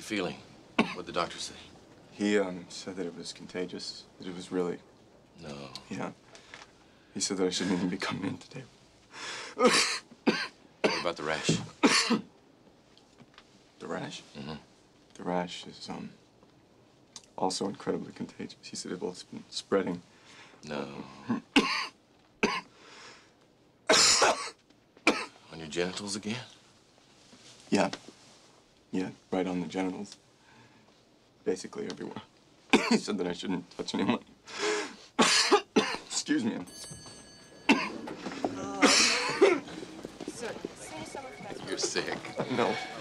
feeling? What'd the doctor say? He said that it was contagious, that it was really... No. Yeah. He said that I shouldn't even be coming in today. What about the rash? The rash? Mm-hmm. The rash is, also incredibly contagious. He said it's been spreading. No. On your genitals again? Yeah. Yeah, right on the genitals. Basically everywhere. He said that I shouldn't touch anyone. Excuse me. You're sick. No.